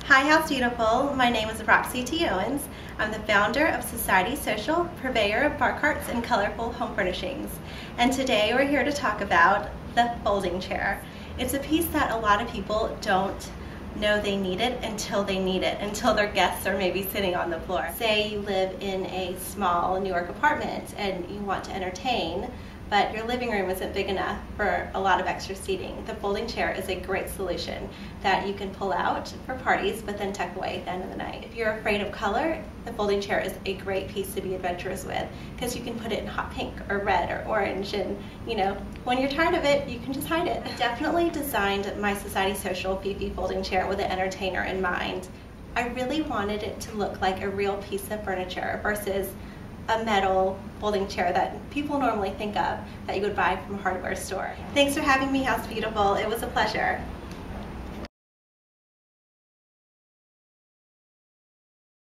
Hi House Beautiful, my name is Roxy T. Owens. I'm the founder of Society Social, purveyor of bar carts and colorful home furnishings. And today we're here to talk about the folding chair. It's a piece that a lot of people don't know they need it until they need it, until their guests are maybe sitting on the floor. Say you live in a small New York apartment and you want to entertain, but your living room isn't big enough for a lot of extra seating. The folding chair is a great solution that you can pull out for parties but then tuck away at the end of the night. If you're afraid of color, the folding chair is a great piece to be adventurous with because you can put it in hot pink or red or orange, and when you're tired of it, you can just hide it. I definitely designed my Society Social Fifi folding chair with an entertainer in mind. I really wanted it to look like a real piece of furniture versus a metal folding chair that people normally think of that you would buy from a hardware store. Thanks for having me, House Beautiful. It was a pleasure.